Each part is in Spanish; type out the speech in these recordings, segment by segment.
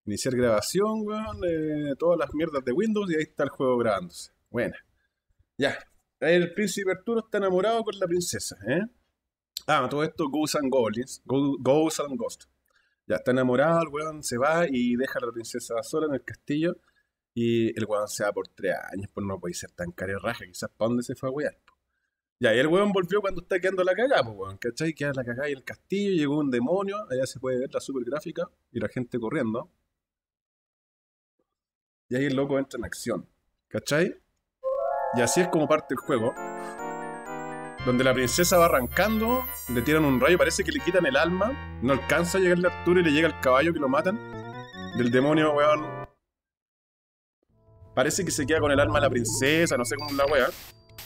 Iniciar grabación, weón. Todas las mierdas de Windows y ahí está el juego grabándose. Buena. Ya. El príncipe Arturo está enamorado con la princesa, ¿eh? Ah, todo esto Ghosts and Goblins. Ghosts and Ghosts. Ya está enamorado, el weón se va y deja a la princesa sola en el castillo. Y el weón se va por 3 años, pues no puede ser tan raja, quizás para dónde se fue a wear. Ya, y el weón volvió cuando está quedando la cagada, pues weón, ¿cachai? Queda la cagada y el castillo, llegó un demonio, allá se puede ver la super gráfica y la gente corriendo. Y ahí el loco entra en acción, ¿cachai? Y así es como parte el juego, donde la princesa va arrancando, le tiran un rayo, parece que le quitan el alma, no alcanza a llegarle a Arturo y le llega el caballo que lo matan. Del demonio, weón, parece que se queda con el alma de la princesa, no sé cómo es la wea.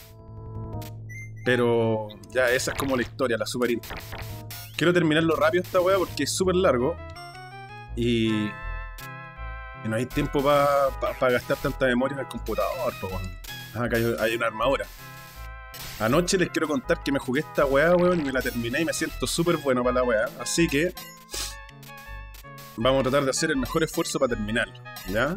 Pero ya esa es como la historia, la super intro. Quiero terminarlo rápido esta wea porque es súper largo. Y no hay tiempo para gastar tanta memoria en el computador, po, weón. Acá hay una armadura. Anoche les quiero contar que me jugué esta weá, weón, y me la terminé y me siento súper bueno para la weá. Así que vamos a tratar de hacer el mejor esfuerzo para terminarlo, ¿ya?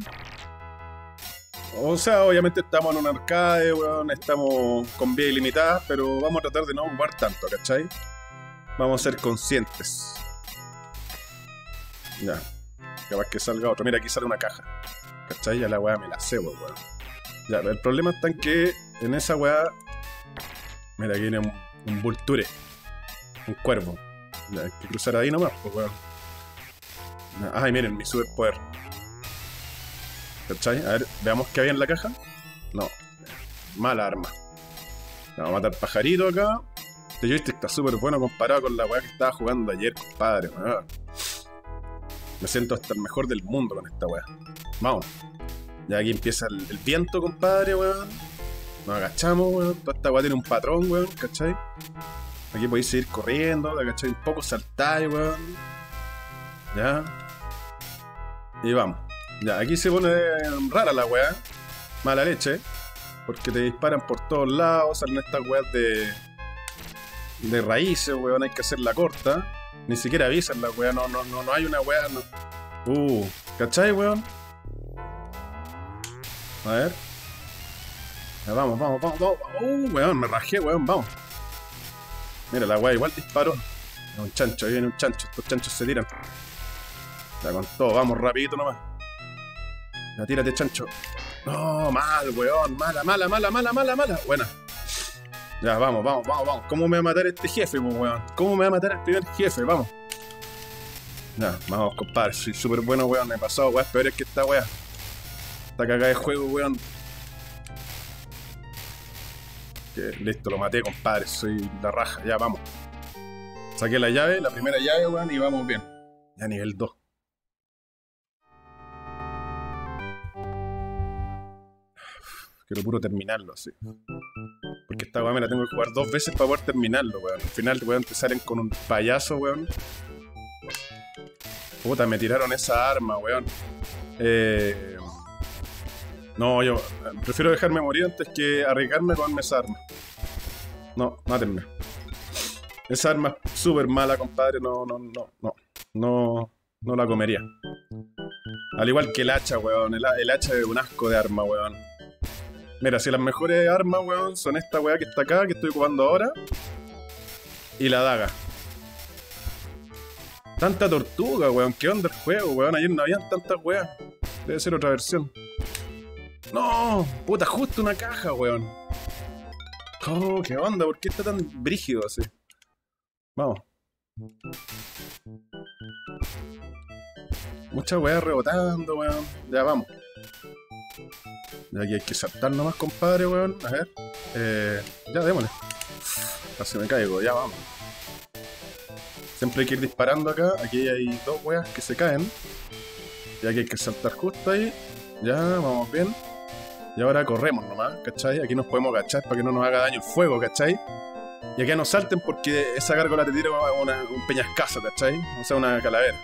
O sea, obviamente estamos en un arcade, weón, estamos con vida ilimitada, pero vamos a tratar de no ocupar tanto, ¿cachai? Vamos a ser conscientes. Ya. Capaz que salga otro. Mira, aquí sale una caja. ¿Cachai? Ya la weá me la cebo, weón. Ya, pero el problema está en que en esa weá... Mira, aquí viene un vulture. Un cuervo. Ya, hay que cruzar ahí nomás, pues weón. Ay, miren, mi superpoder. ¿Cachai? A ver, veamos qué había en la caja. No. Mala arma. Vamos a matar pajarito acá. Este joystick está súper bueno comparado con la weá que estaba jugando ayer, compadre, weón. Me siento hasta el mejor del mundo con esta weá. Vamos. Ya aquí empieza el viento, compadre, weón. Nos agachamos, weón. Toda esta weá tiene un patrón, weón, ¿cachai? Aquí podéis seguir corriendo, ¿cachai? Un poco saltáis, weón. Ya. Y vamos. Ya, aquí se pone rara la weá. Mala leche. Porque te disparan por todos lados. Salen estas weas de raíces, weón. Hay que hacerla corta. Ni siquiera avisan la weá. No hay una weá. No. ¿Cachai, weón? A ver. Ya, vamos. Weón, me rajé, weón, vamos. Mira, la weá igual disparó. Un chancho, ahí viene un chancho. Estos chanchos se tiran. Ya, con todo, vamos rapidito nomás. Ya, tírate, chancho. No, mal, weón. Mala. Buena. Ya, vamos. ¿Cómo me va a matar este jefe, weón? ¿Cómo me va a matar el primer jefe? Vamos. Ya, vamos, compadre. Soy súper bueno, weón. Me he pasado weas peores que esta wea. Esta cagada de juego, weón. Que listo, lo maté, compadre. Soy la raja. Ya, vamos. Saqué la llave, la primera llave, weón, y vamos bien. Ya, nivel 2. Quiero puro terminarlo, así. Porque esta weá me la tengo que jugar 2 veces para poder terminarlo, weón. Al final, weón, te salen con un payaso, weón. Puta, me tiraron esa arma, weón. No, yo prefiero dejarme morir antes que arriesgarme con esa arma. No, mátenme. Esa arma es súper mala, compadre. No la comería. Al igual que el hacha, weón. El hacha es un asco de arma, weón. Mira, si las mejores armas, weón, son esta weá que está acá, que estoy ocupando ahora, y la daga. Tanta tortuga, weón. ¿Qué onda el juego, weón? Ayer no habían tantas weas. Debe ser otra versión. ¡No! Puta, justo una caja, weón. Oh, ¿qué onda? ¿Por qué está tan brígido así? Vamos. Mucha weá rebotando, weón. Ya, vamos. Y aquí hay que saltar nomás, compadre, weón. A ver. Ya, démosle. Casi me caigo, ya vamos. Siempre hay que ir disparando acá. Aquí hay 2 weas que se caen. Y aquí hay que saltar justo ahí. Ya, vamos bien. Y ahora corremos nomás, ¿cachai? Aquí nos podemos agachar para que no nos haga daño el fuego, ¿cachai? Y acá no salten porque esa gárgola te tira un peñascazo, ¿cachai? O sea, una calavera.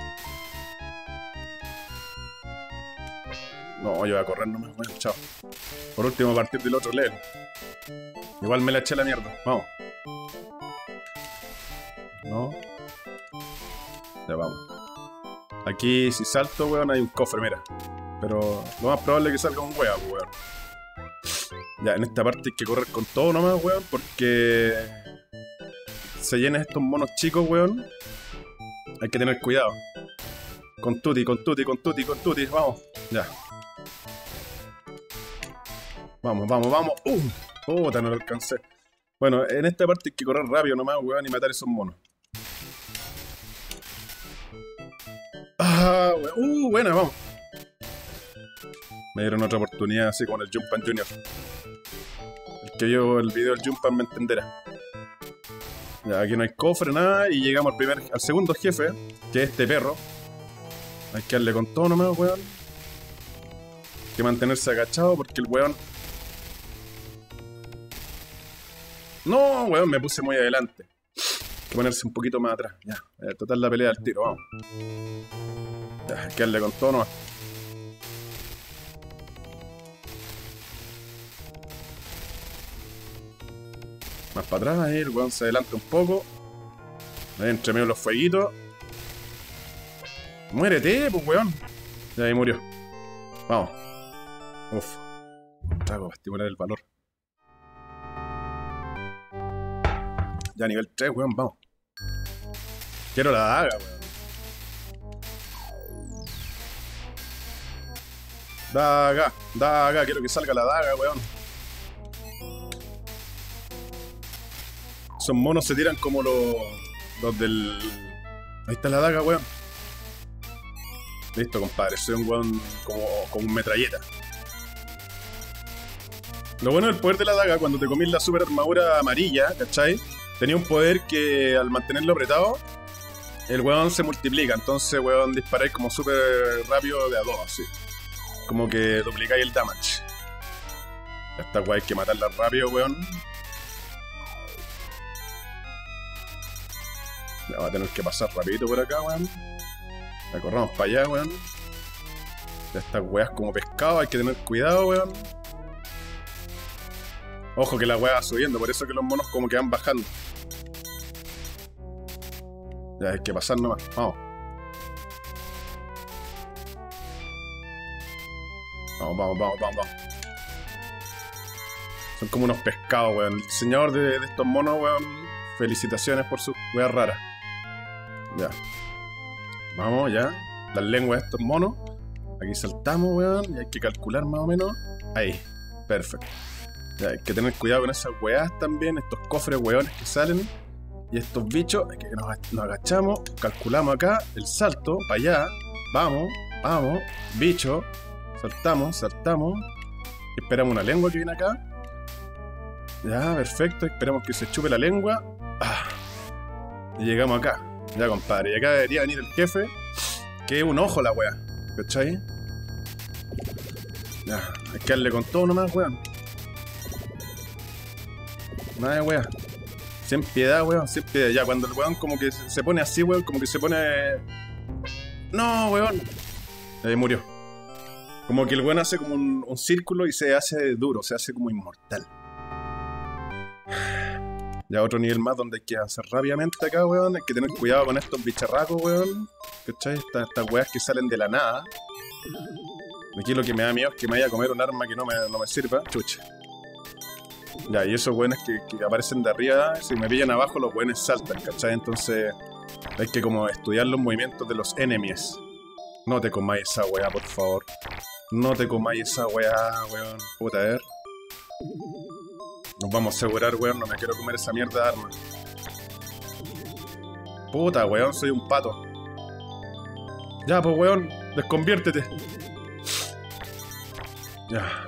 No, yo voy a correr nomás, bueno, chao. Por último, a partir del otro level. Igual me la eché la mierda, vamos. No. Ya vamos. Aquí si salto, weón, hay un cofre, mira. Pero lo más probable es que salga un weón. Ya, en esta parte hay que correr con todo nomás, weón, porque se llenan estos monos chicos, weón. Hay que tener cuidado. Con tutti, vamos. Ya. Vamos. Puta, no lo alcancé. Bueno, en esta parte hay que correr rápido nomás, weón, y matar esos monos. Ah, weón. Buena, vamos. Me dieron otra oportunidad así con el Jumpan Junior. El que vio el video del Jumpan me entenderá. Ya, aquí no hay cofre, nada, y llegamos al segundo jefe, que es este perro. Hay que darle con todo nomás, weón. Hay que mantenerse agachado porque el weón... No, weón, me puse muy adelante. Hay que ponerse un poquito más atrás. Ya, total la pelea al tiro, vamos. Ya, hay que darle con todo nomás. Más para atrás, ahí el weón se adelanta un poco. Ahí entre medio los fueguitos. Muérete, pues weón. Ya ahí murió. Vamos. Uf. Un trago para estimular el valor. Ya nivel 3, weón, vamos. Quiero la daga, weón. Daga, quiero que salga la daga, weón. Esos monos se tiran como los del... Ahí está la daga, weón. Listo, compadre. Soy un weón como un metralleta. Lo bueno del poder de la daga, cuando te comís la super armadura amarilla, ¿cachai? Tenía un poder que al mantenerlo apretado, el weón se multiplica. Entonces, weón, disparáis como súper rápido de a dos, así. Como que duplicáis el damage. Esta weá hay que matarla rápido, weón. Ya va a tener que pasar rapidito por acá, weón. La corramos para allá, weón. Ya estas weas como pescado, hay que tener cuidado, weón. Ojo que la wea va subiendo, por eso que los monos como que van bajando. Ya hay que pasar nomás, vamos. Vamos. Son como unos pescados, weón. El diseñador de estos monos, weón, felicitaciones por sus weas raras. Ya. Vamos, ya. Las lenguas de estos monos. Aquí saltamos, weón. Y hay que calcular más o menos. Ahí. Perfecto. Ya, hay que tener cuidado con esas weas también. Estos cofres weones que salen. Y estos bichos. Hay que nos agachamos. Calculamos acá. El salto. Para allá. Vamos. Bicho. Saltamos. Esperamos una lengua que viene acá. Ya, perfecto. Esperamos que se chupe la lengua. Y llegamos acá. Ya, compadre. Y acá debería venir el jefe. Que es un ojo la wea. ¿Cachai? Ya, hay que darle con todo nomás, weón. Nada de wea. Sin piedad, weón, sin piedad. Ya, cuando el weón como que se pone así, weón, como que se pone... No, weón. Ahí murió. Como que el weón hace como un círculo y se hace duro, se hace como inmortal. Ya otro nivel más donde hay que avanzar rápidamente acá, weón. Hay que tener cuidado con estos bicharracos, weón. ¿Cachai? Estas weas que salen de la nada. Aquí lo que me da miedo es que me vaya a comer un arma que no me sirva. Chucha. Ya, y esos weones que aparecen de arriba, si me pillan abajo, los weones saltan, ¿cachai? Entonces hay que como estudiar los movimientos de los enemies. No te comáis esa wea, por favor. No te comáis esa wea, weón. Puta, a ver. Nos vamos a asegurar, weón, no me quiero comer esa mierda de arma. Puta, weón, soy un pato. Ya, pues, weón, desconviértete. Ya.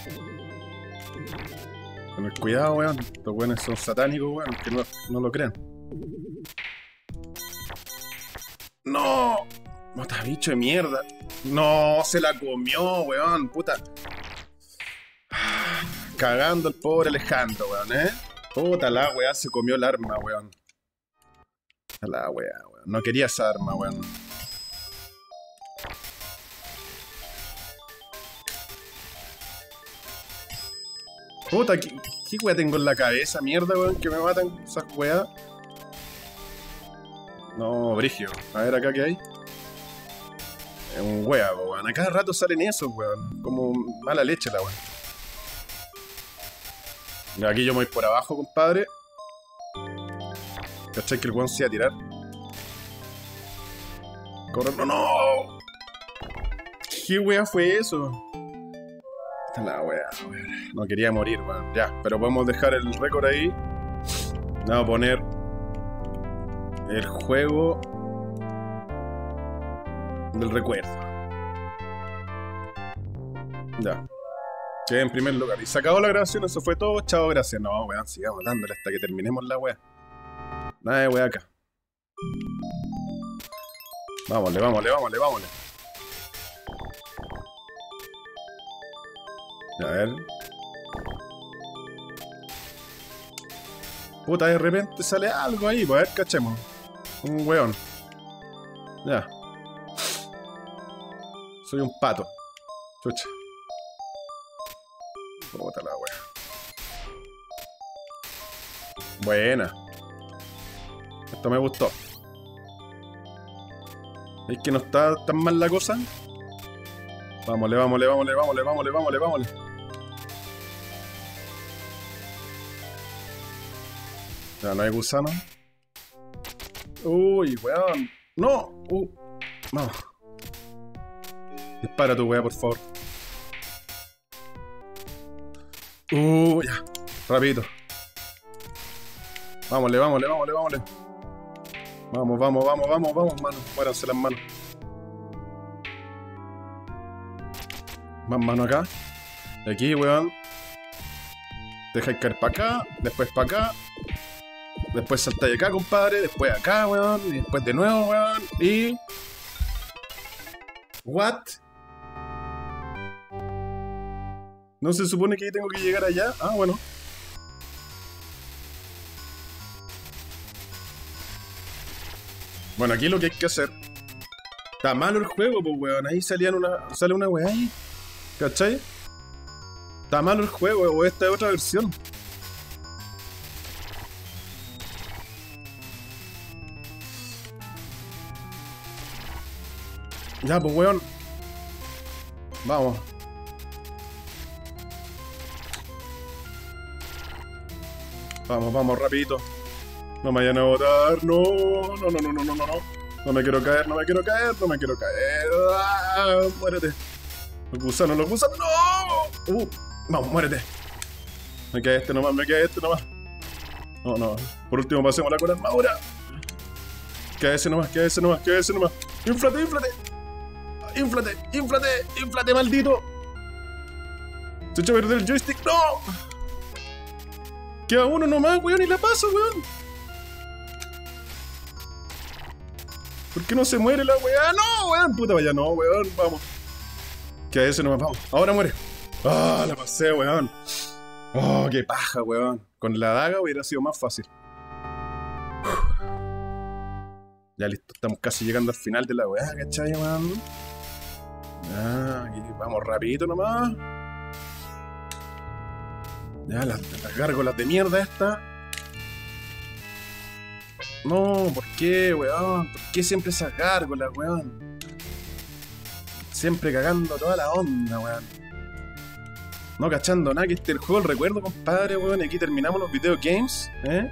Tener cuidado, weón. Estos weones son satánicos, weón, que no lo crean. ¡No! Mata bicho de mierda. No, se la comió, weón, puta. Cagando el pobre Alejandro, weón, Puta la weá, se comió el arma, weón. La weá, weón. No quería esa arma, weón. Puta, ¿qué weá tengo en la cabeza, mierda, weón? Que me matan esas weá. No, brigio. A ver acá qué hay. Es un wea, weón. A cada rato salen esos, weón. Como mala leche la weón. Aquí yo me voy por abajo, compadre. ¿Cachai que el weón se iba a tirar? Corre. ¡No, no! ¿Qué wea fue eso? Esta es la wea, weón. No quería morir, weón. Ya, pero podemos dejar el récord ahí. Vamos a poner el juego del recuerdo. Ya. Quedé en primer lugar. Y se acabó la grabación, eso fue todo. Chao, gracias. No, weón, sigamos dándole hasta que terminemos la wea. Nada de wea acá. Vámonos, vámonos. A ver. Puta, de repente sale algo ahí, pues a ver, cachemos. Un weón. Ya. Soy un pato. Chucha. Puta la wea. Buena. Esto me gustó. ¿Es que no está tan mal la cosa? Vámonos. Ya, no hay gusano. Uy, weón. No. No. Dispara tu weá, por favor. Ya. Rapidito. Vámonos. Vamos, mano. Muéranse las manos. Más mano acá. Y aquí, weón. Deja caer para acá. Después para acá. Después saltáis acá, compadre. Después acá, weón. Y después de nuevo, weón. Y... ¿What? ¿No se supone que tengo que llegar allá? Ah, bueno. Bueno, aquí lo que hay que hacer... Está malo el juego, pues, weón. Ahí sale una weá ahí. ¿Cachai? Está malo el juego, o esta es otra versión. Ya, pues, weón. Vamos. Vamos, rapidito. No me vayan a botar. No. No me quiero caer. ¡Ah! Muérete. Los gusanos. ¡No! Vamos, muérete. Me queda este nomás. No. Por último pasemos la con armadura. Queda ese nomás. ¡Inflate, maldito! Se echó a perder el joystick. ¡No! Queda uno nomás, weón, y la paso, weón. ¿Por qué no se muere la weá? ¡No, weón! Puta, vaya, no, weón, vamos. Queda ese nomás, vamos. Ahora muere. ¡Ah, la pasé, weón! ¡Oh, qué paja, weón! Con la daga hubiera sido más fácil. Ya listo, estamos casi llegando al final de la weá, ¿cachai, weón? Ya, aquí vamos rapidito nomás. Ya, las gárgolas de mierda esta. No, ¿por qué, weón? ¿Por qué siempre esas gárgolas, weón? Siempre cagando toda la onda, weón. No cachando nada, que este es el juego del recuerdo, compadre, weón. Y aquí terminamos los video games, ¿eh?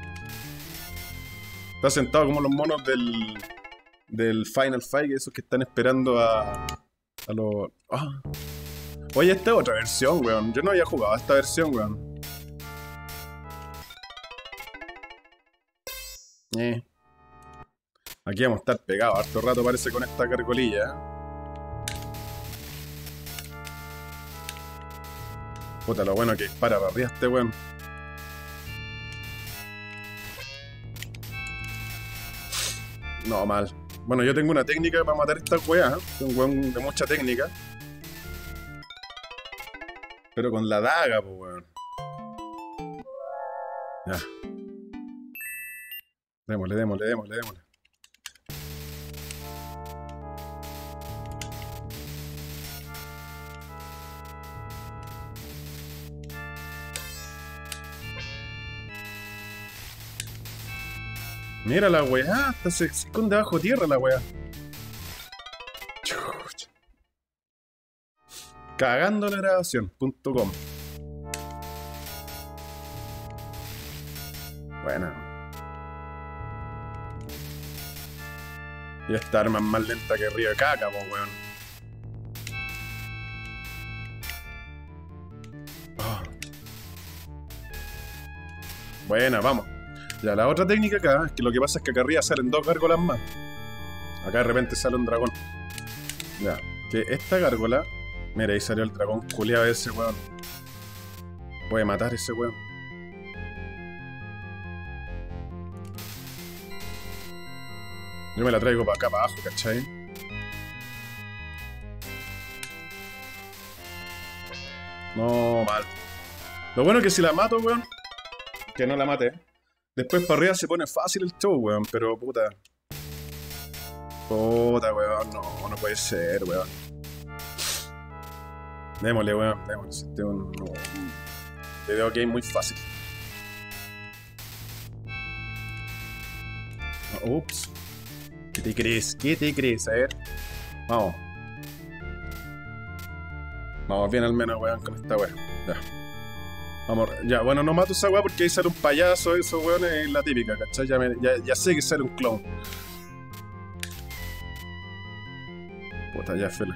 Está sentado como los monos del Final Fight, esos que están esperando a los... Ah. Oye, esta es otra versión, weón. Yo no había jugado a esta versión, weón. Aquí vamos a estar pegados harto rato, parece, con esta cargolilla, ¿eh? Puta, lo bueno que dispara para arriba este weón. No, mal. Bueno, yo tengo una técnica para matar esta weá, ¿eh? Soy un weón de mucha técnica. Pero con la daga, pues, weón. Ya. Démosle. Mira la weá, hasta se esconde bajo tierra la weá. Chucha. Cagando la grabación.com. Buena. Y esta arma es más lenta que río de caca, po, weón. Oh. Buena, vamos. Ya, la otra técnica acá es que lo que pasa es que acá arriba salen dos gárgolas más. Acá de repente sale un dragón. Ya, que esta gárgola... Mira, ahí salió el dragón culiado ese, weón. Puede matar ese weón. Yo me la traigo para acá, para abajo, ¿cachai? No, mal. Lo bueno es que si la mato, weón... Que no la mate. Después para arriba se pone fácil el show, weón. Pero puta... Puta, weón. No, no puede ser, weón. Démosle, weón. Démosle. Este es un video game muy fácil. Ups. ¿Qué te crees? ¿Qué te crees? A ver. Vamos. Vamos bien al menos, weón, con esta weón. Ya. Vamos. Ya, bueno, no mato esa weón porque ahí sale un payaso. Eso, weón, es la típica, ¿cachai? Ya sé que sale un clown. Puta, ya, fela.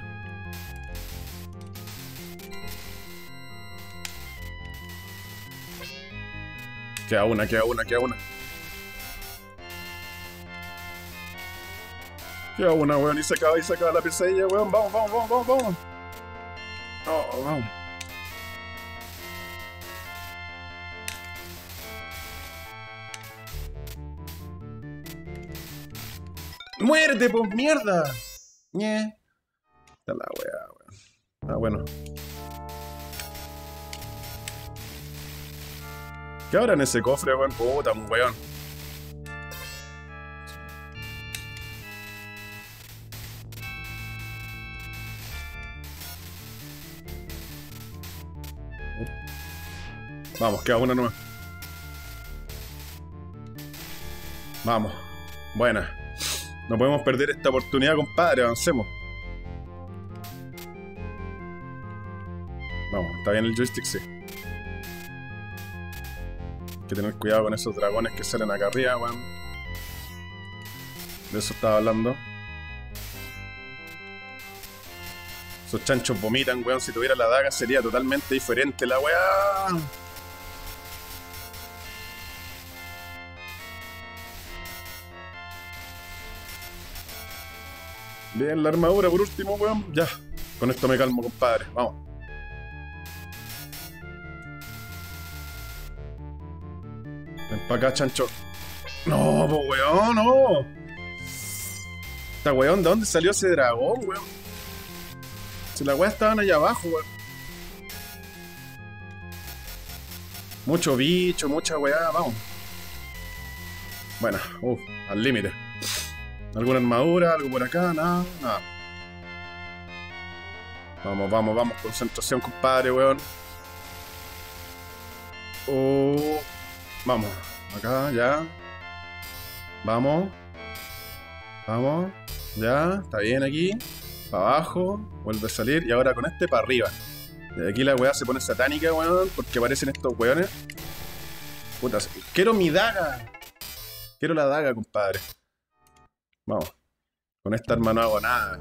Queda una, queda una, queda una. Queda una, weón, y se acaba la pesadilla, weón. Vamos, vamos, vamos, vamos, vamos. Oh, vamos. ¡Muérete, pues, mierda! Ñe. Está la weá, weón. Ah, bueno. ¿Qué habrá en ese cofre, weón? Puta, un weón. Vamos, queda una nueva. Vamos. Buena. No podemos perder esta oportunidad, compadre. Avancemos. Vamos, está bien el joystick, sí. Hay que tener cuidado con esos dragones que salen acá arriba, weón. De eso estaba hablando. Esos chanchos vomitan, weón. Si tuviera la daga sería totalmente diferente la weá. Bien, la armadura por último, weón. Ya. Con esto me calmo, compadre. Vamos. Ven para acá, chancho. No, po, weón, no. Esta weón, ¿de dónde salió ese dragón, weón? Si las weas estaban allá abajo, weón. Mucho bicho, mucha weá, vamos. Bueno, al límite. ¿Alguna armadura? ¿Algo por acá? Nada, nada. Vamos, vamos, vamos. Concentración, compadre, weón. Vamos. Acá, ya. Vamos. Vamos. Ya. Está bien aquí. Para abajo. Vuelve a salir. Y ahora con este para arriba. Y aquí la weá se pone satánica, weón. Porque aparecen estos weones. Puta. Quiero mi daga. Quiero la daga, compadre. Vamos. Con esta arma no hago nada.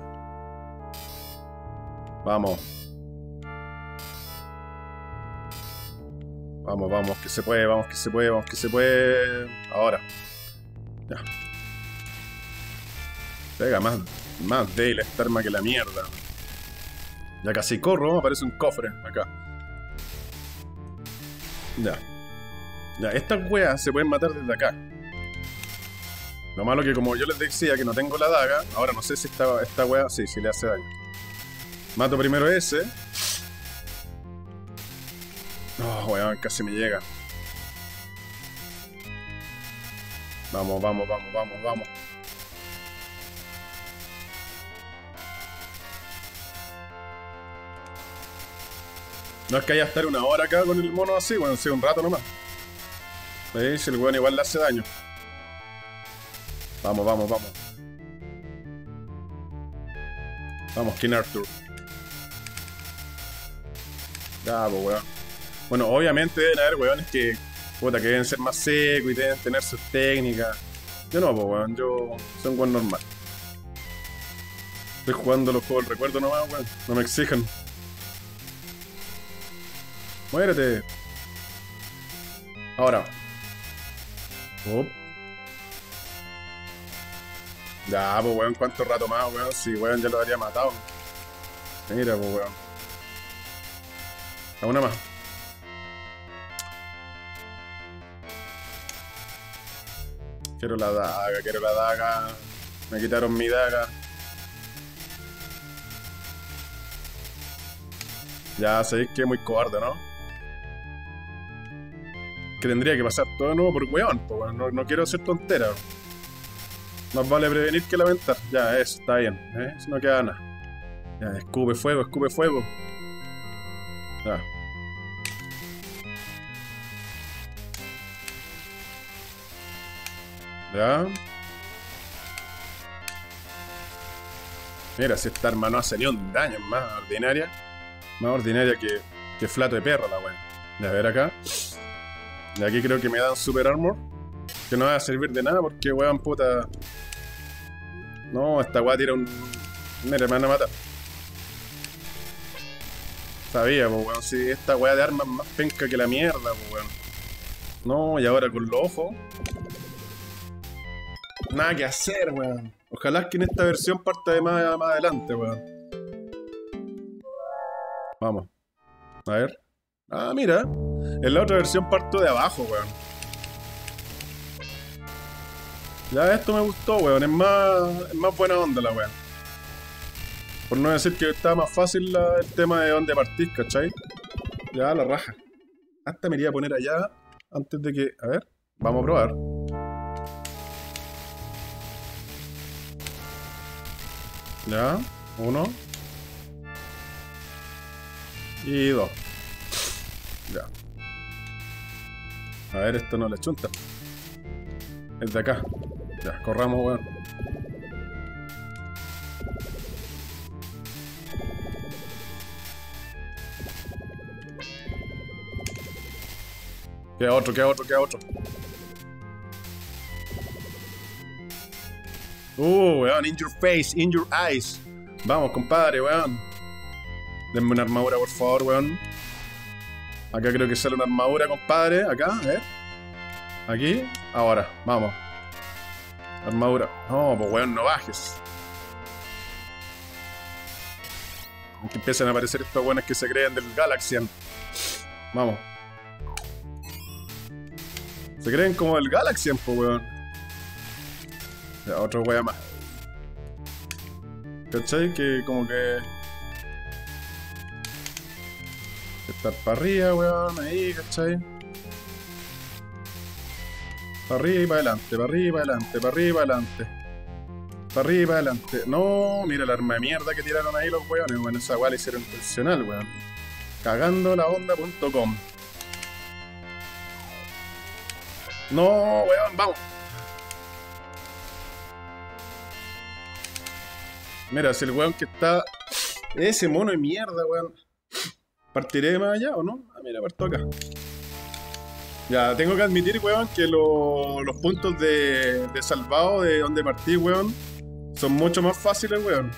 Vamos. Vamos, vamos, que se puede, vamos, que se puede, vamos, que se puede. Ahora. Ya. Pega más débil esta arma que la mierda. Ya casi corro, aparece un cofre acá. Ya. Ya, estas weas se pueden matar desde acá. Lo malo que como yo les decía que no tengo la daga, ahora no sé si esta wea, sí le hace daño. Mato primero ese. Oh, weón, casi me llega. Vamos, vamos, vamos, vamos, vamos. No es que haya estar una hora acá con el mono así, bueno, sí, un rato nomás. ¿Veis? El weón igual le hace daño. Vamos, vamos, vamos. Vamos, King Arthur. Ya, pues, weón. Bueno, obviamente deben haber weones que, puta, que deben ser más secos y deben tener sus técnicas. Yo no, pues, weón. Yo soy un weón normal. Estoy jugando los juegos del recuerdo nomás, weón. No me exijan. Muérete. Ahora. Up. Ya, pues, weón, ¿cuánto rato más, weón? Si, weón, ya lo habría matado. Mira, pues, weón. A una más. Quiero la daga, quiero la daga. Me quitaron mi daga. Ya sabéis que es muy cobarde, ¿no? Que tendría que pasar todo de nuevo por weón, pues, weón. No quiero hacer tonteras. Más vale prevenir que lamentar. Ya, eso, está bien. Si no queda nada. Ya, escupe fuego, escupe fuego. Ya. Ya. Mira, si esta arma no hace ni un daño, es más ordinaria. Más ordinaria que flato de perro la wea. Ya, a ver acá. Y aquí creo que me dan super armor. Que no va a servir de nada porque weón puta. No, esta weá tira un. Mira, me van a matar. Sabía, pues weón, si esta weá de armas es más penca que la mierda, pues weón. No, y ahora con los ojos. Nada que hacer, weón. Ojalá que en esta versión parta de más adelante, weón. Vamos. A ver. Ah, mira. En la otra versión parto de abajo, weón. Ya esto me gustó, weón. Es más buena onda la weón. Por no decir que está más fácil el tema de dónde partís, ¿cachai? Ya, la raja. Hasta me iría a poner allá antes de que... A ver, vamos a probar. Ya, 1. Y 2. Ya. A ver, esto no le chunta. Es de acá. Ya, corramos, weón. Queda otro, queda otro, queda otro. Weón, in your face, in your eyes. Vamos, compadre, weón. Denme una armadura, por favor, weón. Acá creo que sale una armadura, compadre. Acá, a ver. Aquí, ahora, vamos. Armadura. No, pues weón, no bajes. Que empiezan a aparecer estos weones que se creen del Galaxian. Vamos. Se creen como del Galaxian, pues weón. Ya, otro wea más. ¿Cachai? Que como que... estar para arriba, weón, ahí, ¿cachai? Para arriba y para adelante, para arriba y para adelante, para arriba y para adelante. Para arriba y para adelante. No, mira el arma de mierda que tiraron ahí los weones, weón. Esa weá la hicieron intencional, weón. Cagandolaonda.com. No, weón, vamos. Mira, si el weón que está... ese mono de mierda, weón. ¿Partiré más allá o no? Ah, mira, parto acá. Ya, tengo que admitir, weón, que los puntos de salvado de donde partí, weón, son mucho más fáciles, weón.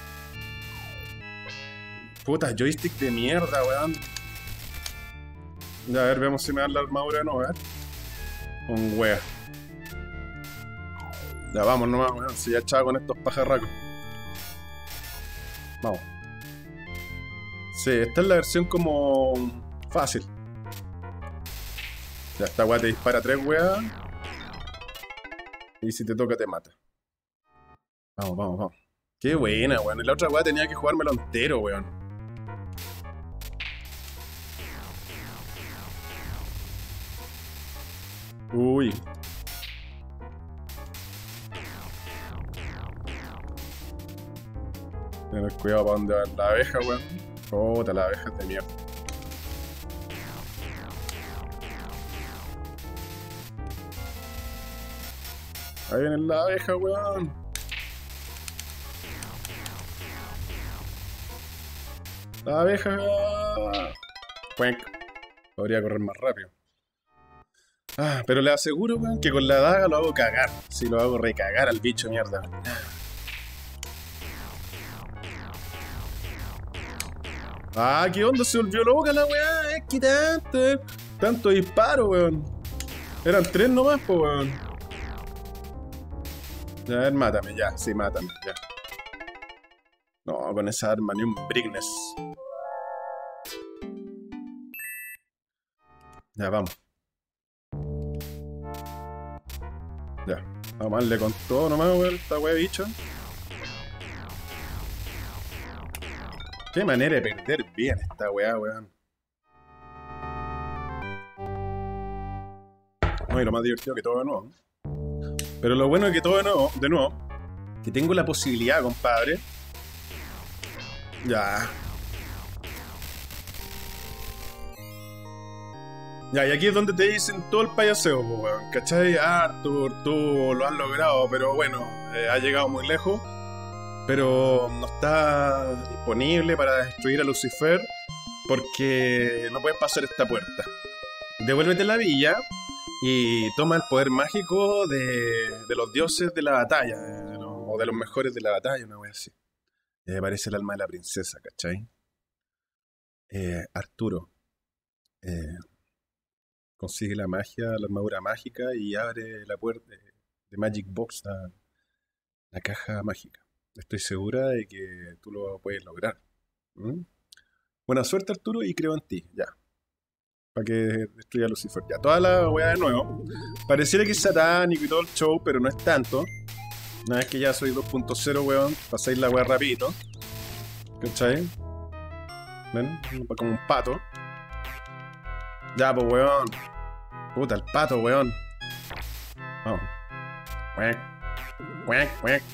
Puta, joystick de mierda, weón. Ya, a ver, veamos si me dan la armadura de nuevo, a ver. Un wea. Ya, vamos nomás, weón. Si ya echaba con estos pajarracos. Vamos. Sí, esta es la versión como... fácil. Ya, esta weá te dispara 3 weas. Y si te toca te mata. Vamos, vamos, vamos. Qué buena, weón. En la otra weá tenía que jugármelo entero, weón. Uy. Tener cuidado para donde va la abeja, weón. Puta, la abeja es de mierda. Ahí viene la abeja, weón. La abeja... Cuenc. Podría correr más rápido. Ah, pero le aseguro, weón, que con la daga lo hago cagar. Si lo hago recagar al bicho, mierda. Ah, ¿qué onda? Se volvió loca la weá. Es que tanto disparo, weón. Eran 3 nomás, pues, weón. Ya, a ver, mátame, ya. Sí, mátame, ya. No, con esa arma ni un Brignes. Ya, vamos. Ya. Vamos a darle con todo nomás, weón, esta weá bicho. Qué manera de perder bien esta weá, weón. No, y lo más divertido que todo de nuevo. Pero lo bueno es que todo de nuevo, que tengo la posibilidad, compadre. Ya. Ya, y aquí es donde te dicen todo el payaseo, weón. ¿Cachai? Arthur, tú lo has logrado, pero bueno, has llegado muy lejos. Pero no está disponible para destruir a Lucifer porque no puedes pasar esta puerta. Devuélvete a la villa y toma el poder mágico de los dioses de la batalla, o de los mejores de la batalla, una wea así. Parece el alma de la princesa, ¿cachai? Arturo consigue la magia, la armadura mágica y abre la puerta de Magic Box, la caja mágica. Estoy segura de que tú lo puedes lograr. ¿Mm? Buena suerte, Arturo, y creo en ti, ya. Para que destruya a Lucifer. Ya, toda la weá de nuevo. Pareciera que es satánico y todo el show, pero no es tanto. Una vez que ya soy 2.0, weón, pasáis la weá rapidito. ¿Cachai? ¿Ven? Como un pato. Ya, pues, weón. Puta, el pato, weón. Vamos. Cuec. Cuec, cuec.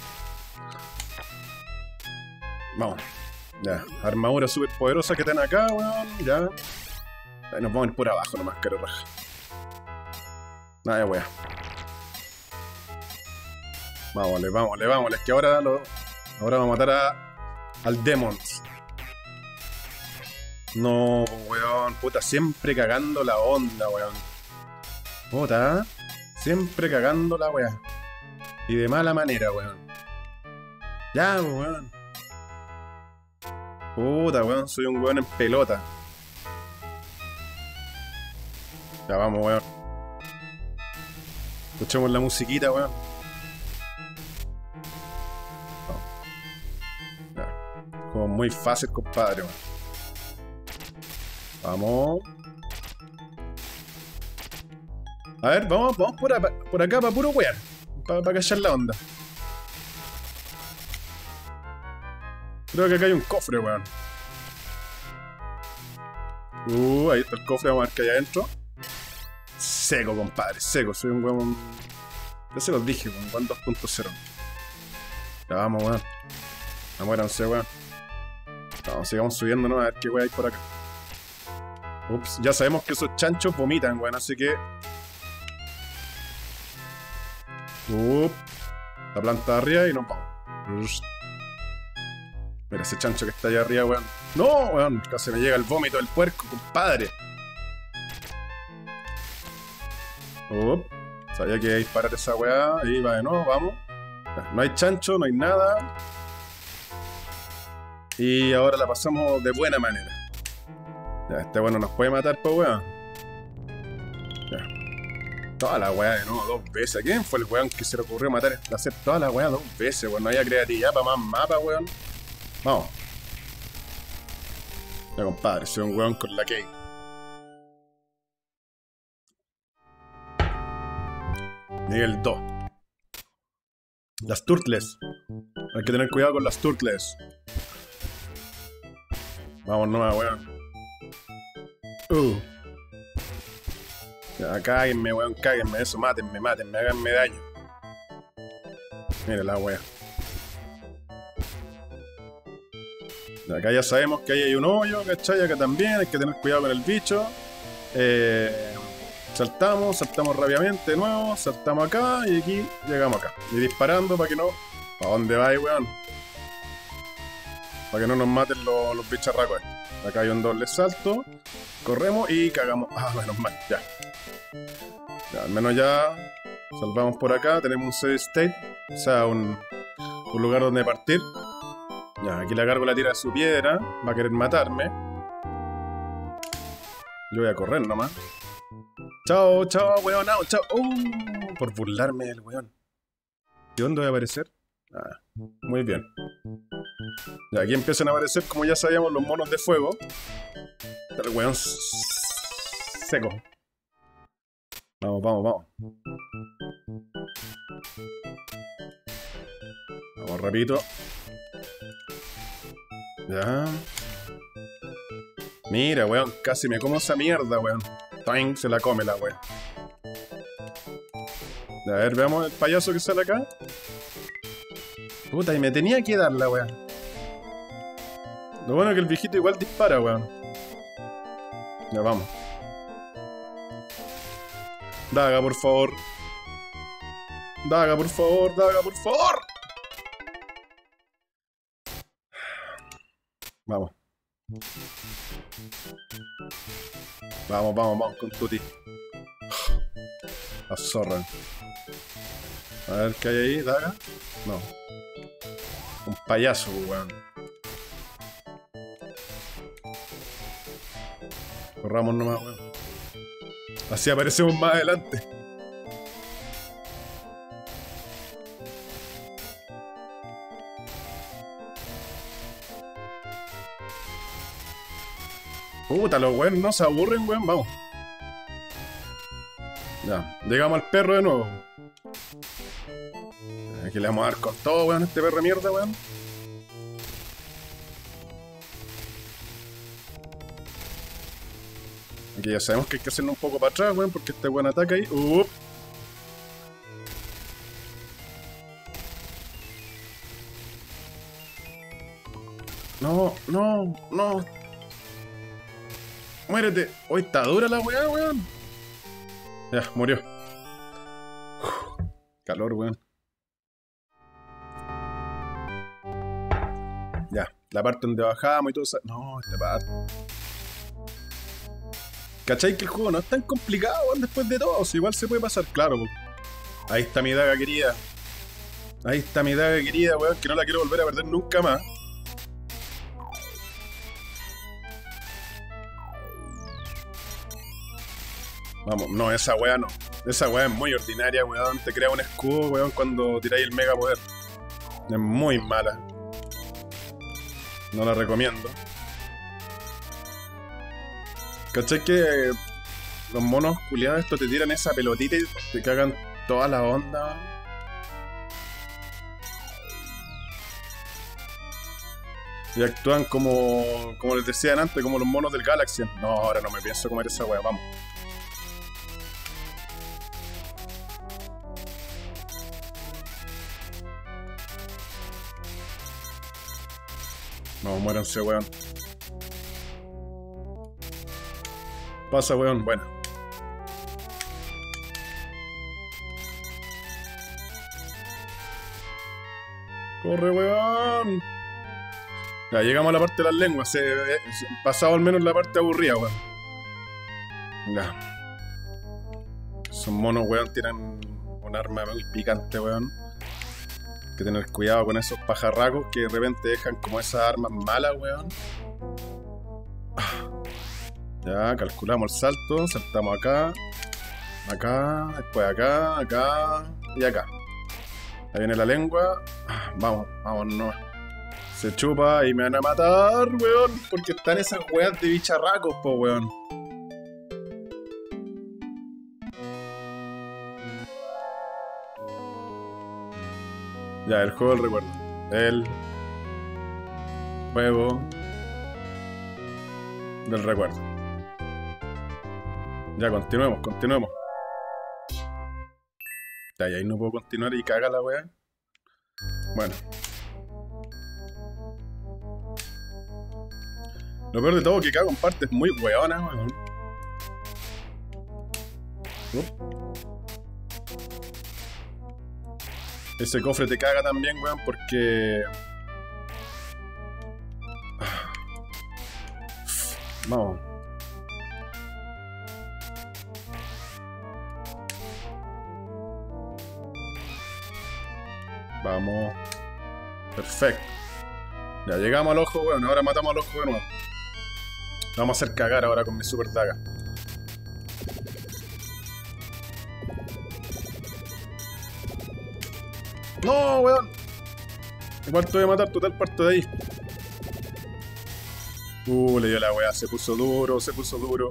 Vamos. Ya. Armadura súper poderosa que están acá, weón. Ya. Ahí nos vamos a ir por abajo nomás, caro raja. Nada, weá. Vámonos, vámonos. Es que ahora vamos a matar al Demons. No, weón. Puta, siempre cagando la onda, weón. Puta, siempre cagando la weá. Y de mala manera, weón. Ya, weón. Puta, weón. Soy un weón en pelota. Ya vamos, weón. Escuchemos la musiquita, weón. No. Ya. Como muy fácil, compadre, weón. Vamos. A ver, vamos por acá para puro wear. Para callar la onda. Creo que acá hay un cofre, weón. Ahí está el cofre, vamos a ver qué hay adentro. Seco, compadre, seco. Soy un weón. Ya se los dije, un weón 2.0. Ya vamos, weón. Amuéranse, weón. Vamos, sigamos subiendo, ¿no? A ver qué weón hay por acá. Ups, ya sabemos que esos chanchos vomitan, weón, así que... la planta de arriba y nos vamos. Mira ese chancho que está allá arriba, weón. ¡No, weón! Casi me llega el vómito del puerco, compadre. Sabía que iba a disparar esa weá. Ahí va de nuevo, vamos. No hay chancho, no hay nada. Y ahora la pasamos de buena manera. Ya, este weón no nos puede matar, pues weón. Ya. Toda la weá de nuevo, 2 veces. ¿Quién fue el weón que se le ocurrió hacer toda la weá 2 veces, weón? No había creatividad para más mapas, weón. Vamos. Ya, compadre, soy un weón con la key. Nivel 2. Las turtles. Hay que tener cuidado con las turtles. Vamos nomás, weón. Ya, cáguenme, weón, cáguenme. Eso, mátenme, háganme daño. Mira la weá. Acá ya sabemos que ahí hay un hoyo, ¿cachai? Acá también hay que tener cuidado con el bicho. Saltamos rápidamente de nuevo, saltamos acá y aquí llegamos acá. Y disparando para que no... ¿Para dónde va, weón? Para que no nos maten los bicharracos. Acá hay un doble salto. Corremos y cagamos. Ah, menos mal, ya. Ya, al menos ya salvamos por acá. Tenemos un save state. O sea, un lugar donde partir. Ya, aquí la gárgola tira su piedra. Va a querer matarme. Yo voy a correr nomás. Chao, chao, weón, chao. Por burlarme del weón. ¿Y dónde voy a aparecer? Ah, muy bien. Ya, aquí empiezan a aparecer, como ya sabíamos, los monos de fuego. Pero el weón seco. Vamos, vamos, vamos. Vamos rapidito. Ya. Mira, weón, casi me como esa mierda, weón. Toing, se la come la weón. A ver, veamos el payaso que sale acá. Puta, y me tenía que dar la weón. Lo bueno es que el viejito igual dispara, weón. Ya, vamos. Daga, por favor. Daga, por favor, daga, por favor. Vamos. Vamos, vamos, vamos con Tuti. La zorra. A ver qué hay ahí, daga. No. Un payaso, weón. Corramos nomás, weón. Así aparecemos más adelante. Puta, los weones no se aburren, weón. Vamos. Ya, llegamos al perro de nuevo. Aquí le vamos a dar con todo, weón, a este perro de mierda, weón. Aquí ya sabemos que hay que hacerlo un poco para atrás, weón, porque este weón ataca ahí. No, no, no. Muérete. Hoy está dura la weá, weón. Ya, murió. Calor, weón. Ya, la parte donde bajamos y todo eso. No, esta parte. ¿Cachai que el juego no es tan complicado, weón, después de todo? O sea, igual se puede pasar, claro, weón. Ahí está mi daga querida. Ahí está mi daga querida, weón, que no la quiero volver a perder nunca más. Vamos, no, esa weá no. Esa weá es muy ordinaria, weón. Te crea un escudo, weón, cuando tiráis el mega poder. Es muy mala. No la recomiendo. ¿Cachai que los monos culiados estos te tiran esa pelotita y te cagan toda la onda? Y actúan como les decían antes, como los monos del Galaxy. No, ahora no me pienso comer esa weá, vamos. No, muéranse, weón. Pasa, weón, bueno. Corre, weón. Ya, llegamos a la parte de las lenguas. Pasado al menos la parte aburrida, weón. Ya. Esos monos, weón, tiran un arma muy picante, weón. Hay que tener cuidado con esos pajarracos que de repente dejan como esas armas malas, weón. Ya, calculamos el salto, saltamos acá, acá, después acá, acá y acá. Ahí viene la lengua. Vamos, vamos, no. Se chupa y me van a matar, weón, porque están esas weas de bicharracos, po, weón. Ya, el juego del recuerdo. El juego del recuerdo. Ya, continuemos, continuemos. Ya, y ahí no puedo continuar y caga la wea. Bueno. Lo peor de todo es que cago en partes muy weonas, weón. Ese cofre te caga también, weón, porque Vamos. Vamos. Perfecto. Ya llegamos al ojo, weón. Ahora matamos al ojo de nuevo. Vamos a hacer cagar ahora con mi super daga. ¡No, weón! Igual te voy a matar, total parto de ahí. Le dio la weá, se puso duro, se puso duro.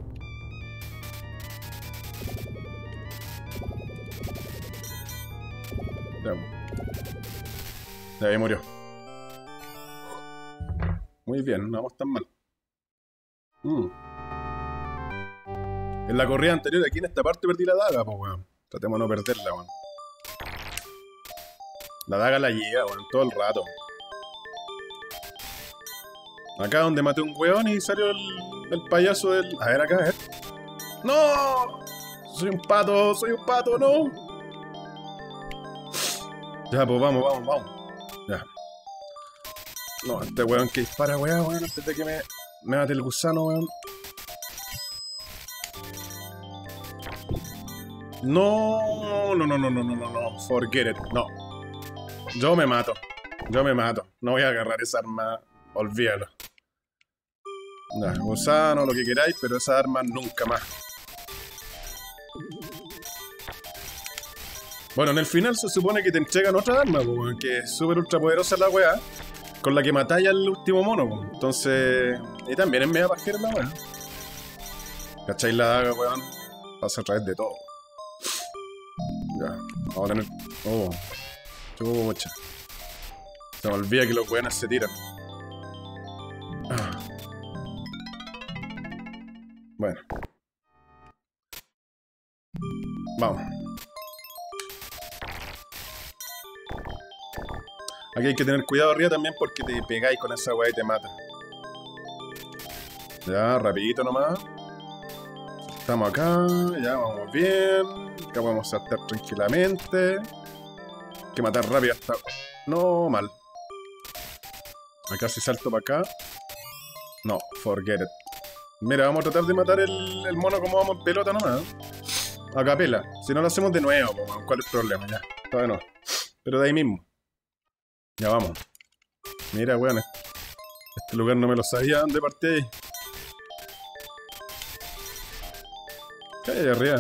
Ya ahí murió. Muy bien, no vamos tan mal. En la corrida anterior, aquí en esta parte perdí la daga, pues weón. Tratemos de no perderla, weón. La daga la llega, weón, todo el rato. Acá donde maté un weón y salió el payaso del... A ver, acá, a ver. ¡No! Soy un pato, no. Ya, pues vamos. Ya. No, este weón que dispara, weón, antes de que me mate el gusano, weón. No. Forget it, no. Yo me mato. No voy a agarrar esa arma. Olvídalo. Ya, gusano, lo que queráis, pero esa arma nunca más. Bueno, en el final se supone que te entregan otra arma, que es súper ultra poderosa la weá, con la que matáis al último mono, po. Entonces... Y también es media pajera la weá. ¿Cacháis la daga, weón? Pasa a través de todo. Ya, vamos a tener... Oh, chucha. Se me olvida que los weones se tiran. Bueno. Vamos. Aquí hay que tener cuidado arriba también porque te pegáis con esa weá y te mata. Ya, rapidito nomás. Estamos acá, ya vamos bien. Acá podemos saltar tranquilamente. Hay que matar rápido hasta... No, mal. Acá si salto para acá. No, forget it. Mira, vamos a tratar de matar el mono como vamos en pelota nomás. A capela. Si no lo hacemos de nuevo, ¿cuál es el problema? Ya, todavía no. Pero de ahí mismo. Ya vamos. Mira, weón. Este lugar no me lo sabía. ¿Dónde partí ahí? ¿Qué hay ahí arriba,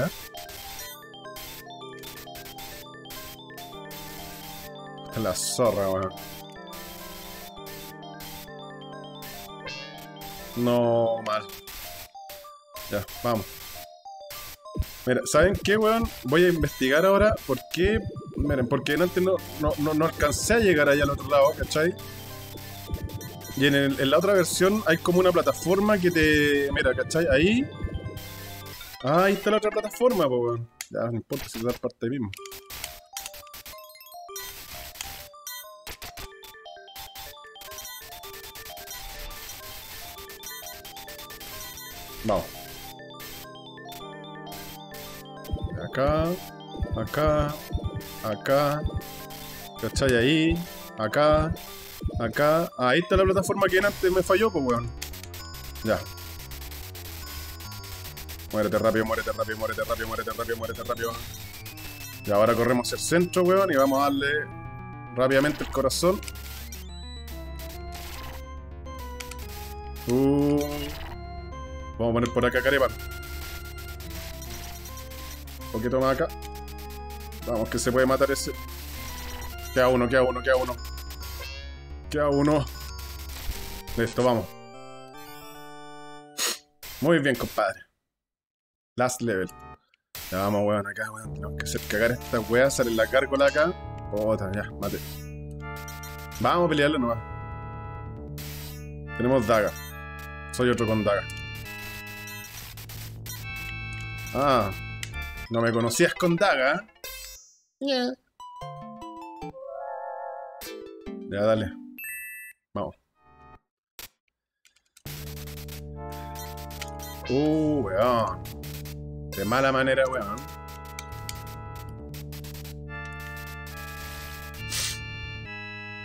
Esta es la zorra, weón. No, mal. Ya, vamos. Mira, ¿saben qué, weón? Voy a investigar ahora por qué... Miren, porque antes no alcancé a llegar allá al otro lado, ¿cachai? Y en la otra versión hay como una plataforma que te... Mira, ¿cachai? Ahí... Ah, ahí está la otra plataforma, pues, weón. Ya, no importa si te da parte ahí mismo. Vamos. Acá. ¿Cachai? Ahí. Acá. Ahí está la plataforma que antes me falló, pues, weón. Ya. Muérete rápido. Y ahora corremos el centro, weón, y vamos a darle rápidamente el corazón. Vamos a poner por acá carepan. Un poquito más acá. Vamos, que se puede matar ese. Queda uno. Listo, vamos. Muy bien, compadre. Last level. Ya vamos, weón, acá, weón. Tenemos que hacer cagar esta weá. Sale la gárgola acá. Otra, ya, mate. Vamos a pelearle nomás. Tenemos daga. Soy otro con daga. Ah, no me conocías con daga. Yeah. Ya, dale. Vamos. Weón. De mala manera, weón.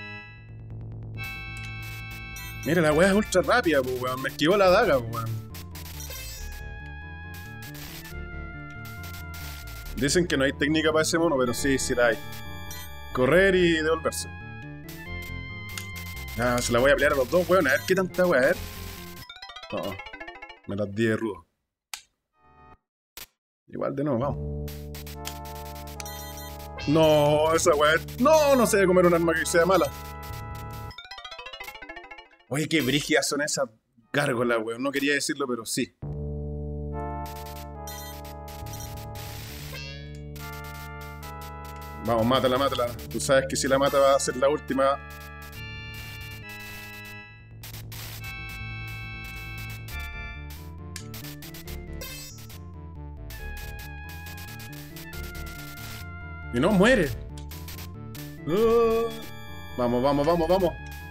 Mira, la weá es ultra rápida, weón. Me esquivó la daga, weón. Dicen que no hay técnica para ese mono, pero sí, sí la hay. Correr y devolverse. Ah, se la voy a pelear a los dos, weón. A ver qué tanta weá, a ver. No, me las di de rudo. Igual de nuevo, vamos. No, esa weá. No, no se debe comer un arma que sea mala. Oye, qué brígidas son esas gárgolas, weón. No quería decirlo, pero sí. Vamos, mátala, mátala. Tú sabes que si la mata va a ser la última. Y no muere. Vamos, vamos, vamos, vamos.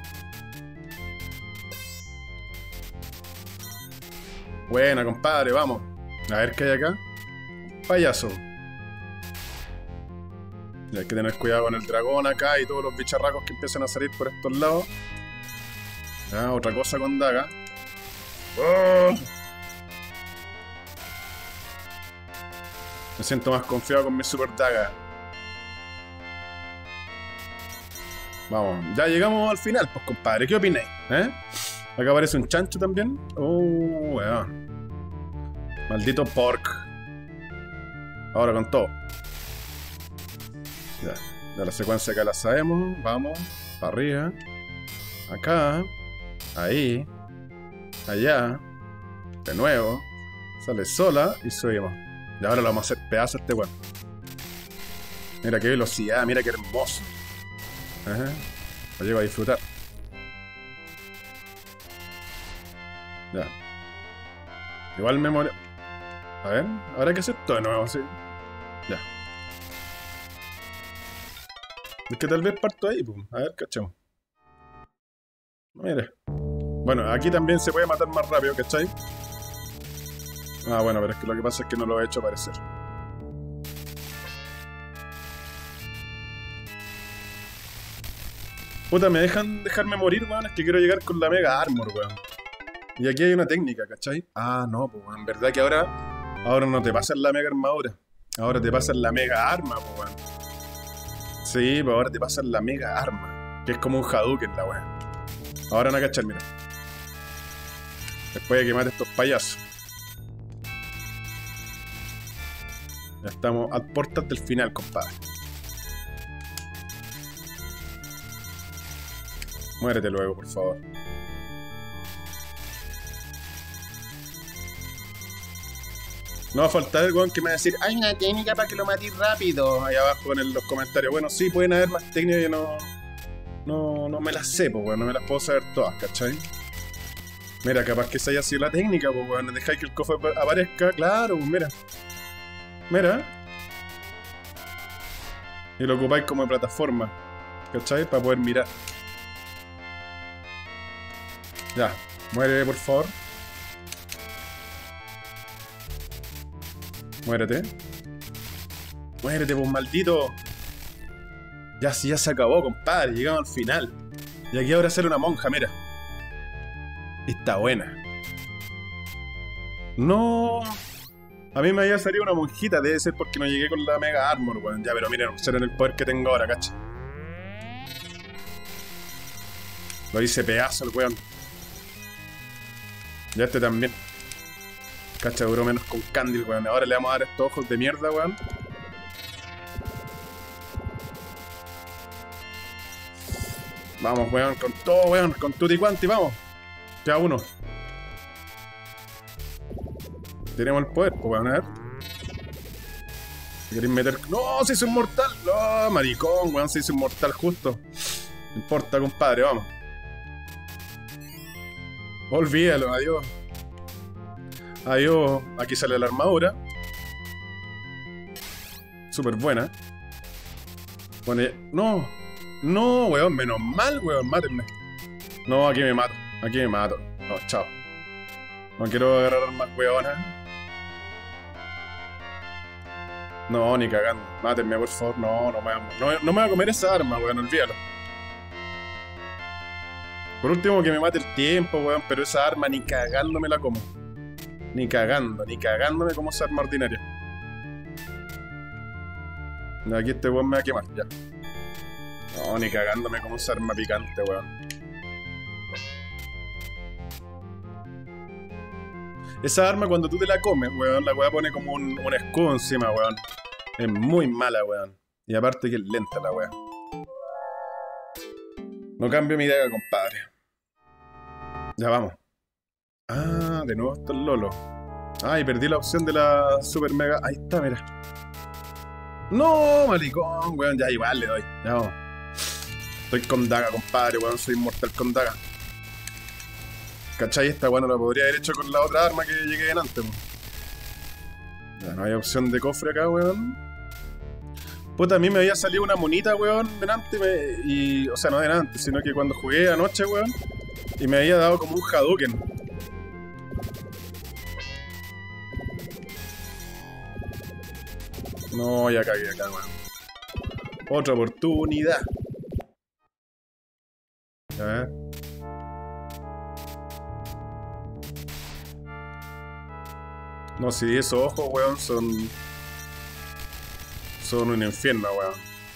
Buena, compadre, vamos. A ver qué hay acá. Payaso. Y hay que tener cuidado con el dragón acá y todos los bicharracos que empiezan a salir por estos lados. Ya, otra cosa con daga. ¡Oh! Me siento más confiado con mi super daga. Vamos, ya llegamos al final, pues compadre, ¿qué opináis? Acá aparece un chancho también. Oh, weón. Maldito pork. Ahora con todo. Ya la secuencia acá la sabemos. Vamos, para arriba. Acá. Ahí. Allá. De nuevo. Sale sola y subimos. Y ahora lo vamos a hacer pedazos a este weón. Mira qué velocidad, mira qué hermoso. Ajá. Lo llego a disfrutar. Ya. Igual me muero. A ver, ahora hay que hacer todo de nuevo, sí. Ya. Es que tal vez parto ahí, pum. A ver, cachamos. Mire. Bueno, aquí también se puede matar más rápido, ¿cachai? Ah, bueno, pero es que lo que pasa es que no lo he hecho aparecer. Puta, ¿me dejan dejarme morir, weón? Es que quiero llegar con la Mega Armor, weón. Y aquí hay una técnica, ¿cachai? Ah, no, pues, en verdad que ahora no te pasan la Mega Armadura. Ahora te pasan la Mega Arma, pues, weón. Sí, pues ahora te pasan la Mega Arma. Que es como un Hadouken, la weón. Ahora van a cachar, mira. Después de que mate estos payasos. Ya estamos a puertas del final, compadre. Muérete luego, por favor. No va a faltar el weón que me va a decir: hay una técnica para que lo matéis rápido. Ahí abajo en los comentarios. Bueno, sí, pueden haber más técnicas que no me las sé, pues, weón. No me las puedo saber todas, ¿cachai? Mira, capaz que esa haya sido la técnica, pues, weón. Dejáis que el cofre aparezca. Claro, pues, mira. Mira. Y lo ocupáis como plataforma, ¿cachai? Para poder mirar. Ya, muere por favor. Muérete. Muérete, pues maldito. Ya, sí, ya se acabó, compadre. Llegamos al final. Y aquí ahora sale una monja, mira. Está buena. No. A mí me había salido una monjita. Debe ser porque no llegué con la Mega Armor, weón. Ya, pero miren, observen el poder que tengo ahora, cacha. Lo hice pedazo el weón. Ya este también. Cacha, duró menos con Candil, weón. Ahora le vamos a dar estos ojos de mierda, weón. Vamos, weón, con todo, weón. Con tutti quanti, vamos. Ya uno. Tenemos el poder, pues, weón, a ver. Si queréis meter... ¡No! ¡Se hizo inmortal! ¡No! Maricón, weón, se hizo inmortal justo. No importa, compadre, vamos. Olvídalo, adiós. Adiós. Aquí sale la armadura. Súper buena. Bueno, no. No, weón, menos mal, weón, mátenme. No, aquí me mato. Aquí me mato. No, chao. No quiero agarrar más weonas. No, ni cagando. Mátenme, por favor. No me voy a comer esa arma, weón, olvídalo. Por último, que me mate el tiempo, weón, pero esa arma ni cagando me la como. Ni cagándome como esa arma ordinaria. Aquí este weón me va a quemar, ya. No, ni cagándome como esa arma picante, weón. Esa arma cuando tú te la comes, weón, la weá pone como un escudo encima, weón. Es muy mala, weón. Y aparte que es lenta la weá. No cambio mi idea, compadre. Ya vamos. Ah, de nuevo está el Lolo. Ah, y perdí la opción de la super mega. Ahí está, mira. No, maricón, weón. Ya igual le doy. Ya vamos. Estoy con daga, compadre, weón. Soy inmortal con daga. ¿Cachai? Esta weón no la podría haber hecho con la otra arma que llegué en antes, weón. Ya no hay opción de cofre acá, weón. Puta, a mí me había salido una monita, weón, delante y... O sea, no delante, sino que cuando jugué anoche, weón, y me había dado como un Hadouken. No, ya cagué acá, weón. Otra oportunidad. A ver. No, si esos ojos, weón, son un infierno, weón.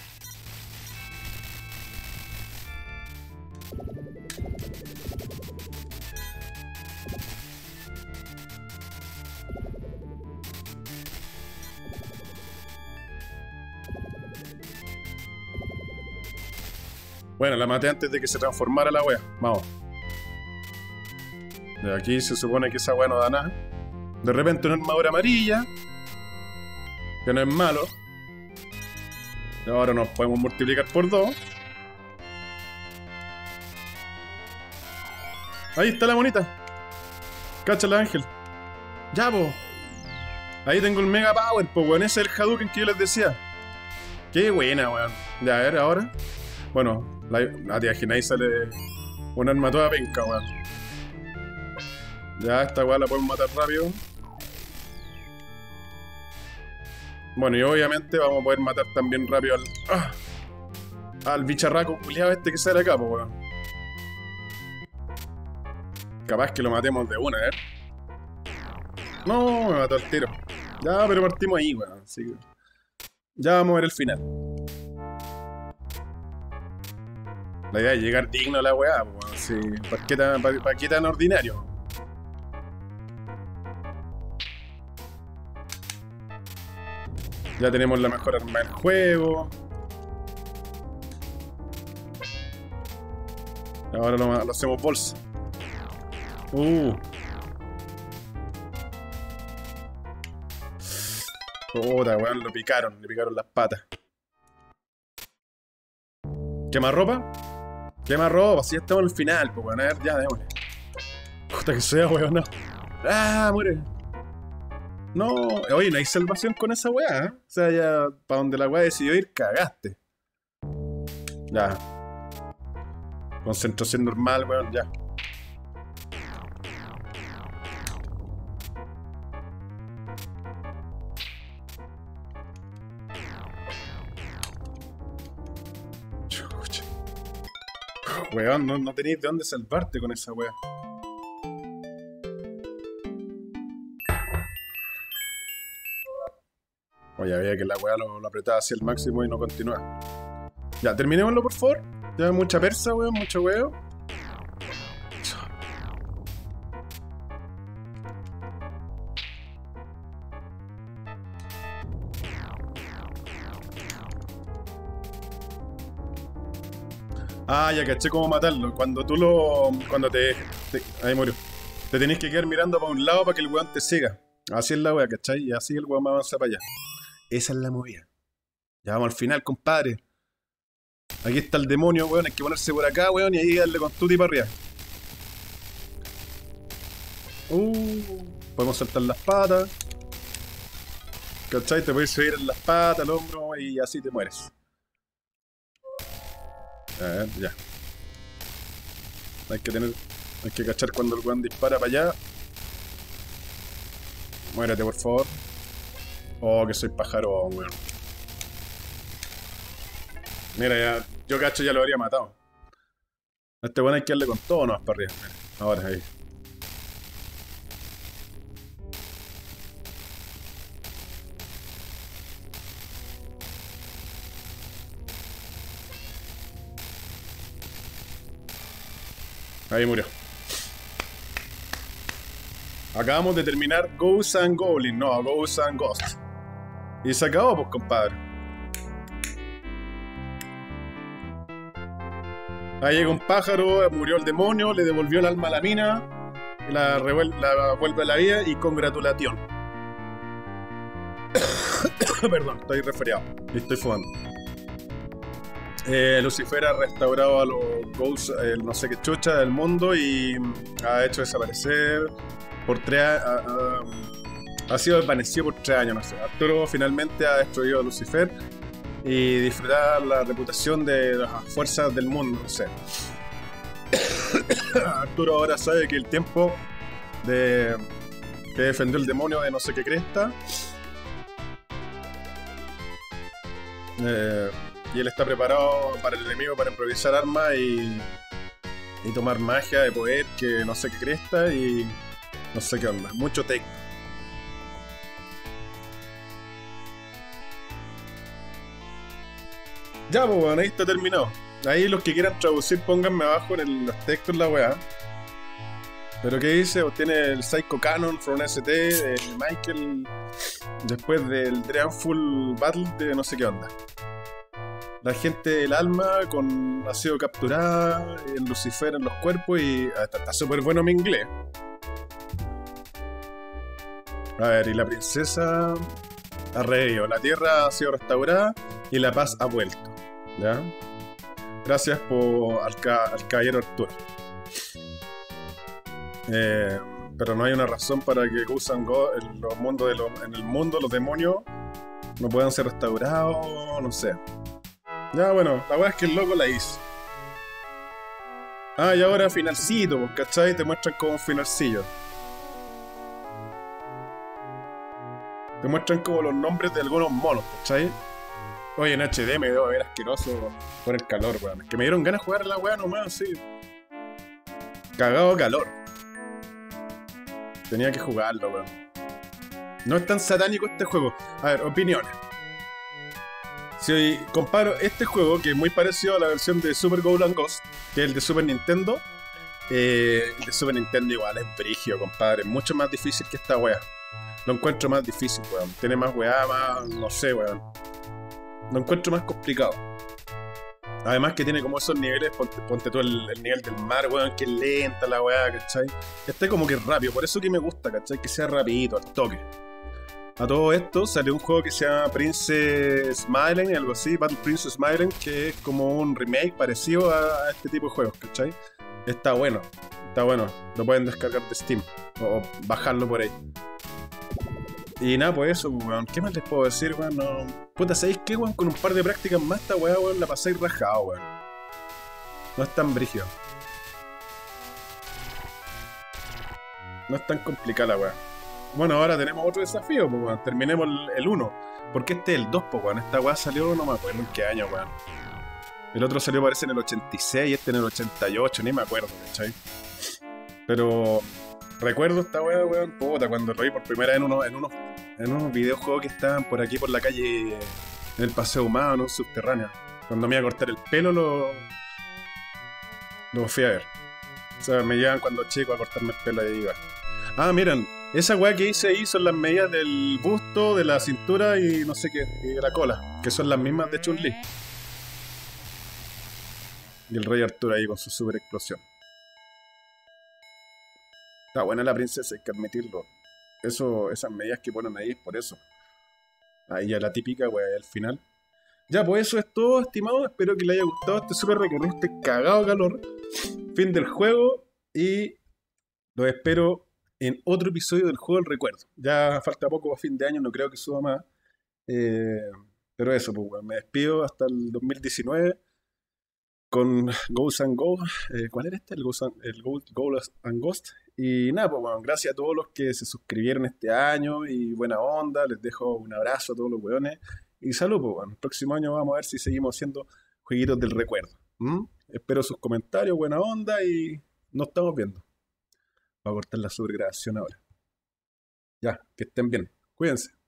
Bueno, la maté antes de que se transformara la wea. Vamos. De aquí se supone que esa wea no da nada. De repente una armadura amarilla. Que no es malo. Y ahora nos podemos multiplicar por 2. Ahí está la monita. Cáchala, Ángel. Ya, po. Ahí tengo el Mega Power, po, weón. Ese es el Hadouken que yo les decía. Qué buena, weón. Ya, a ver, ahora. Bueno, la tía Gina ahí sale una arma toda penca, weón. Ya, esta weón la podemos matar rápido. Bueno, y obviamente vamos a poder matar también rápido al bicharraco culiado este que sale acá, po, weón. Capaz que lo matemos de una, a ver. No, me mató el tiro. Ya, pero partimos ahí, weón. Así que ya vamos a ver el final. La idea es llegar digno a la weá, weón. Sí. ¿Para qué tan ordinario? Ya tenemos la mejor arma del juego. Ahora lo hacemos bolsa. Puta, weón, le picaron las patas. ¿Quema ropa? Quema ropa, si ya estamos en el final, pues weón, a ver, ya, démosle. Puta que sea, weón, no. ¡Ah, muere! No, oye, no hay salvación con esa weá, ¿eh? O sea, ya, para donde la weá decidió ir, cagaste. Ya. Concentración normal, weón, ya. Chucha. Weón, no tenéis de dónde salvarte con esa weá. Oye, había que la weá lo apretaba hacia el máximo y no continuaba. Ya, terminémoslo, por favor. Ya, mucha persa, weón, mucho huevo. Ah, ya caché cómo matarlo. Cuando tú lo... Ahí murió. Te tenés que quedar mirando para un lado para que el weón te siga. Así es la wea, ¿cachai? Y así el weón va a avanzar para allá. Esa es la movida. Ya vamos al final, compadre. Aquí está el demonio, weón. Hay que ponerse por acá, weón, y ahí darle con tutti para arriba. Podemos saltar las patas. ¿Cachai? Te puedes subir en las patas, al hombro, y así te mueres. A ver, ya. Hay que cachar cuando el weón dispara para allá. Muérete, por favor. Oh, que soy pájaro, weón. Mira, ya. Yo cacho ya lo habría matado. A este weón hay que darle con todo nomás para arriba. Mira, ahora ahí. Ahí murió. Acabamos de terminar Ghosts and Goblins, no, Ghosts and Ghosts. Y se acabó, pues, compadre. Ahí llega un pájaro, murió el demonio, le devolvió el alma a la mina, la vuelve a la vida y congratulación. Perdón, estoy resfriado y estoy fumando. Lucifer ha restaurado a los Ghosts, no sé qué chucha del mundo y ha hecho desaparecer por 3 ha sido desvanecido por 3 años, no sé. Arturo finalmente ha destruido a Lucifer y disfrutar la reputación de las fuerzas del mundo, no sé. Arturo ahora sabe que el tiempo de que defendió el demonio de no sé qué cresta. Y él está preparado para el enemigo para improvisar armas y tomar magia de poder que no sé qué cresta y no sé qué onda. Mucho tech. Ya, pues bueno, ahí está terminado. Ahí los que quieran traducir, pónganme abajo en los textos la weá. Pero ¿qué dice? Obtiene el Psycho Cannon from ST, Michael, después del Dreadful Battle de no sé qué onda. La gente del alma ha sido capturada, el Lucifer en los cuerpos y está súper bueno mi inglés. A ver, y la princesa ha reído, la tierra ha sido restaurada y la paz ha vuelto. ¿Ya? Gracias al caballero Arturo. Pero no hay una razón para que Ghosts and Gods en el mundo los demonios no puedan ser restaurados, no sé. Ya bueno, la verdad es que el loco la hizo. Ah, y ahora finalcito, pues, ¿cachai? Te muestran como un finalcillo. Te muestran como los nombres de algunos monos, ¿cachai? Oye, en HD me debo ver asqueroso por el calor, weón. Es que me dieron ganas de jugar a la weá nomás, así. Cagado de calor. Tenía que jugarlo, weón. No es tan satánico este juego. A ver, opiniones. Si comparo este juego, que es muy parecido a la versión de Super Ghosts and Ghosts, que es el de Super Nintendo, el de Super Nintendo igual es brigio, compadre. Es mucho más difícil que esta weá. Lo encuentro más difícil, weón. Tiene más weá, más... no sé, weón. Lo encuentro más complicado. Además que tiene como esos niveles, ponte tú el nivel del mar, weón, que es lenta la weá, ¿cachai? Este como que es rápido, por eso que me gusta, ¿cachai? Que sea rapidito, al toque. A todo esto salió un juego que se llama Princess Smiling, algo así, Battle Princess Smiling, que es como un remake parecido a este tipo de juegos, ¿cachai? Está bueno, lo pueden descargar de Steam o bajarlo por ahí. Y nada, pues eso, weón. ¿Qué más les puedo decir, weón? No... Puta, ¿sabéis qué, weón? Con un par de prácticas más esta weá, weón, la pasáis rajado, weón. No es tan brígido. No es tan complicada la weá. Bueno, ahora tenemos otro desafío, pues, weón. Terminemos el 1. Porque este es el 2, pues, weón. Esta weá salió, no me acuerdo en qué año, weón. El otro salió, parece, en el 86, este en el 88, ni me acuerdo, ¿cachai? Pero... recuerdo esta weá, weón, puta, cuando lo vi por primera vez en unos videojuegos que estaban por aquí por la calle, en el Paseo Humano, subterráneo. Cuando me iba a cortar el pelo, lo fui a ver. O sea, me llevan cuando chico a cortarme el pelo y iba. Ah, miren, esa weá que hice ahí son las medidas del busto, de la cintura y no sé qué, y de la cola, que son las mismas de Chun-Li. Y el rey Arturo ahí con su super explosión. Está buena la princesa, hay que admitirlo. Esas medidas que ponen ahí es por eso. Ahí ya la típica, wey, al final. Ya, pues eso es todo, estimado. Espero que les haya gustado este super recorrido, este cagado de calor. Fin del juego. Y los espero en otro episodio del juego del recuerdo. Ya falta poco a fin de año, no creo que suba más. Pero eso, pues, wey, me despido hasta el 2019. Con Ghosts and Ghosts. ¿Cuál era este? El Ghosts and Ghosts. Y nada, pues bueno, gracias a todos los que se suscribieron este año y buena onda. Les dejo un abrazo a todos los weones. Y salud, pues bueno. El próximo año vamos a ver si seguimos haciendo jueguitos del recuerdo. Espero sus comentarios, buena onda y nos estamos viendo. Voy a cortar la sobregrabación ahora. Ya, que estén bien. Cuídense.